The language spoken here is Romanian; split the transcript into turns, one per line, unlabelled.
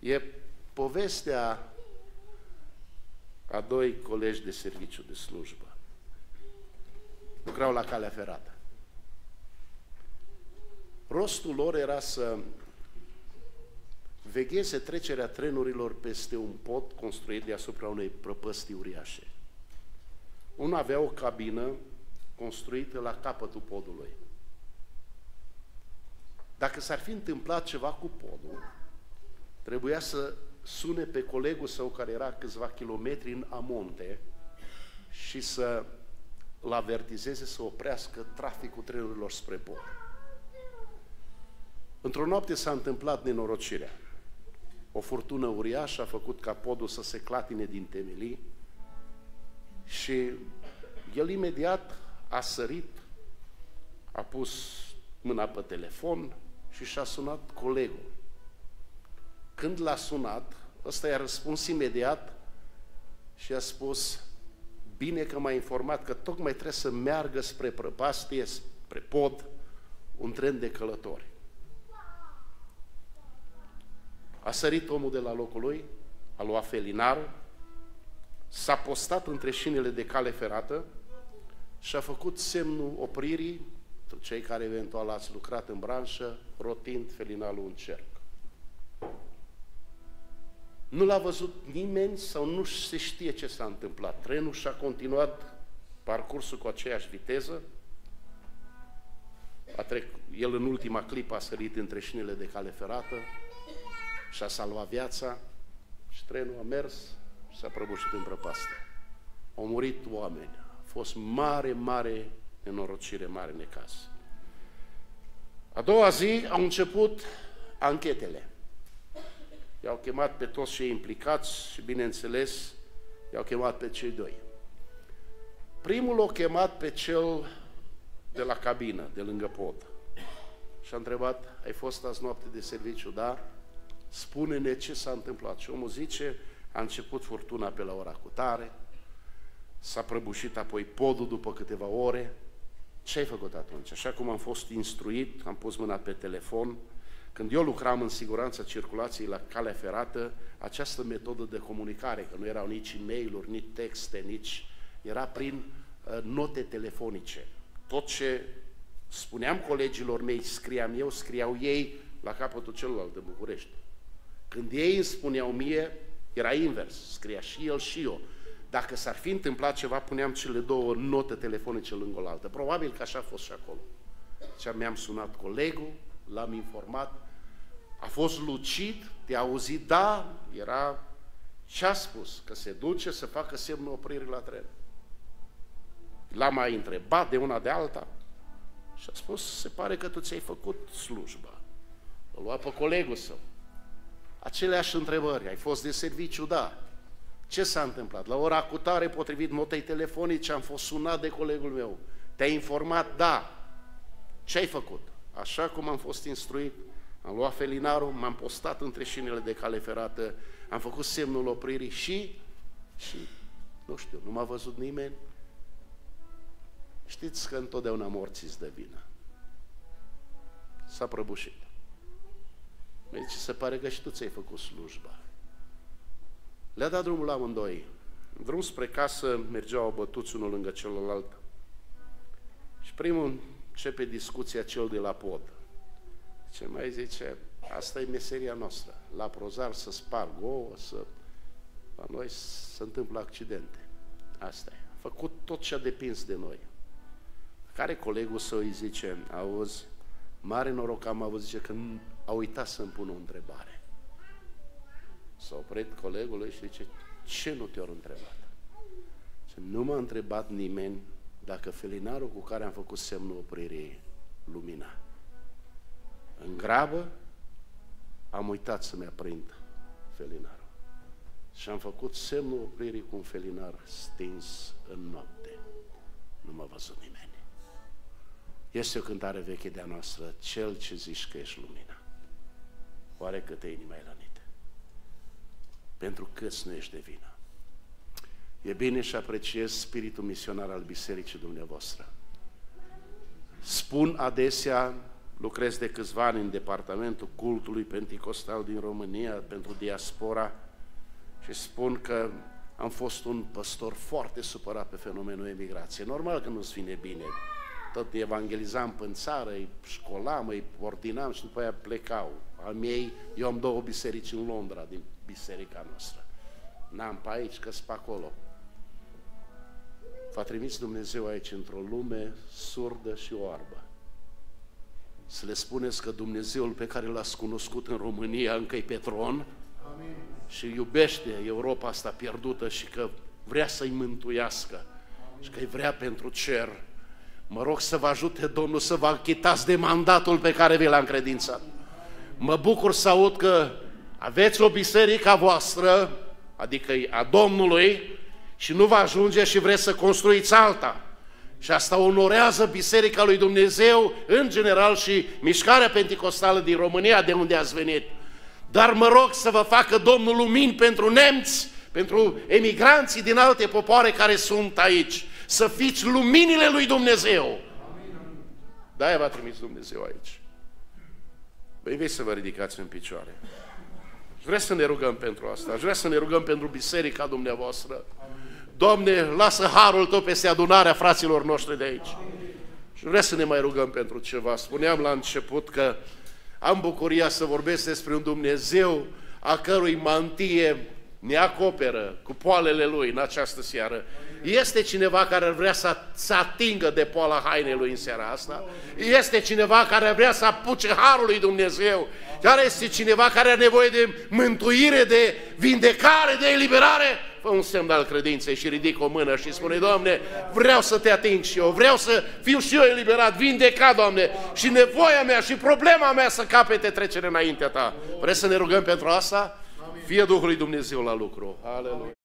E povestea a doi colegi de serviciu de slujbă. Lucrau la calea ferată. Rostul lor era să vegheze trecerea trenurilor peste un pod construit deasupra unei prăpăstii uriașe. Unul avea o cabină construită la capătul podului. Dacă s-ar fi întâmplat ceva cu podul, trebuia să sune pe colegul său care era câțiva kilometri în amonte și să-l avertizeze să oprească traficul trenurilor spre pod. Într-o noapte s-a întâmplat nenorocirea. O furtună uriașă a făcut ca podul să se clatine din temelii și el imediat a sărit, a pus mâna pe telefon și și-a sunat colegul. Când l-a sunat, ăsta i-a răspuns imediat și a spus: bine că m-a informat că tocmai trebuie să meargă spre prăpastie, spre pod, un tren de călători. A sărit omul de la locul lui, a luat felinarul, s-a postat între șinele de cale ferată și a făcut semnul opririi, cei care eventual ați lucrat în branșă, rotind felinarul în cerc. Nu l-a văzut nimeni sau nu se știe ce s-a întâmplat. Trenul și-a continuat parcursul cu aceeași viteză. El în ultima clipă a sărit între șinele de cale ferată și a salvat viața și trenul a mers și s-a prăbușit în prăpastie. Au murit oameni. A fost mare nenorocire, mare necaz. A doua zi au început anchetele. I-au chemat pe toți cei implicați și, bineînțeles, i-au chemat pe cei doi. Primul l-a chemat pe cel de la cabină, de lângă pod. Și a întrebat: ai fost azi noapte de serviciu? Da? Spune-ne ce s-a întâmplat. Și omul zice: a început furtuna pe la ora cutare, s-a prăbușit apoi podul după câteva ore. Ce ai făcut atunci? Așa cum am fost instruit, am pus mâna pe telefon. Când eu lucram în siguranța circulației la calea ferată, această metodă de comunicare, că nu erau nici e-mail-uri, nici texte, nici... era prin note telefonice. Tot ce spuneam colegilor mei, scriam eu, scriau ei la capătul celălalt de București. Când ei îmi spuneau mie, era invers, scria și el și eu. Dacă s-ar fi întâmplat ceva, puneam cele două note telefonice lângă oaltă. Probabil că așa a fost și acolo. Deci mi-am sunat colegul, l-am informat, a fost lucid, te-a auzit, da, era, ce-a spus? Că se duce să facă semnul opririi la tren. L-am mai întrebat de una de alta și a spus: se pare că tu ți-ai făcut slujba. L-a luat pe colegul său. Aceleași întrebări: ai fost de serviciu? Da. Ce s-a întâmplat? La ora cutare, potrivit notei telefonice, am fost sunat de colegul meu. Te-ai informat? Da. Ce ai făcut? Așa cum am fost instruit, am luat felinarul, m-am postat între șinele de cale ferată, am făcut semnul opririi și nu știu, nu m-a văzut nimeni. Știți că întotdeauna morții îți dă vină. S-a prăbușit. Deci se pare că și tu ți-ai făcut slujba. Le-a dat drumul la amândoi. În drum spre casă mergeau bătuți unul lângă celălalt. Și primul începe discuția cel de la pod. Ce mai zice: asta e meseria noastră. La prozar să sparg ouă, la noi se întâmplă accidente. Asta e. A făcut tot ce a depins de noi. Care colegul său îi zice: auzi, mare noroc am avut, zice, că a uitat să-mi pună o întrebare. S-a oprit colegul lui și zice: ce nu te-au întrebat? Și nu m-a întrebat nimeni dacă felinarul cu care am făcut semnul opririi lumina. În grabă am uitat să-mi aprind felinarul. Și am făcut semnul opririi cu un felinar stins în noapte. Nu m-a văzut nimeni. Este o cântare veche de-a noastră: cel ce zici că ești lumina, oare câte inima ai rănite? Pentru câți nu ești de vină? E bine și apreciez spiritul misionar al bisericii dumneavoastră. Spun adesea lucrez de câțiva ani în departamentul cultului penticostal din România pentru diaspora și spun că am fost un păstor foarte supărat pe fenomenul emigrației. Normal că nu-ți vine bine. Tot evangelizam în țară, îi școlam, îi ordinam și după aia plecau. Al miei, eu am 2 biserici în Londra, din biserica noastră. N-am pe aici, că-s pe acolo. V-a trimis Dumnezeu aici într-o lume surdă și oarbă. Să le spuneți că Dumnezeul pe care l-ați cunoscut în România încă e pe tron. Amin. Și iubește Europa asta pierdută și că vrea să-i mântuiască. Amin. Și că îi vrea pentru cer. Mă rog să vă ajute Domnul să vă achitați de mandatul pe care vi l-a încredințat. Mă bucur să aud că aveți o biserică a voastră, adică a Domnului, și nu vă ajunge și vreți să construiți alta. Și asta onorează Biserica lui Dumnezeu, în general, și mișcarea penticostală din România, de unde ați venit. Dar mă rog să vă facă Domnul lumini pentru nemți, pentru emigranții din alte popoare care sunt aici. Să fiți luminile lui Dumnezeu. De-aia v-a trimis Dumnezeu aici. Vă invit să vă ridicați în picioare. Aș vrea să ne rugăm pentru asta. Aș vrea să ne rugăm pentru biserica dumneavoastră. Doamne, lasă harul Tău peste adunarea fraților noștri de aici. Și vreau să ne mai rugăm pentru ceva. Spuneam la început că am bucuria să vorbesc despre un Dumnezeu a cărui mantie ne acoperă cu poalele Lui în această seară. Este cineva care ar vrea să atingă de poala hainei Lui în seara asta? Este cineva care ar vrea să apuce harul lui Dumnezeu? Care este cineva care are nevoie de mântuire, de vindecare, de eliberare? Fă un semn al credinței și ridic o mână și spune: Doamne, vreau să Te ating și eu, vreau să fiu și eu eliberat, vindecat, Doamne, și nevoia mea și problema mea să capete trecere înaintea Ta. Vreți să ne rugăm pentru asta? Fie Duhul lui Dumnezeu la lucru. Aleluia!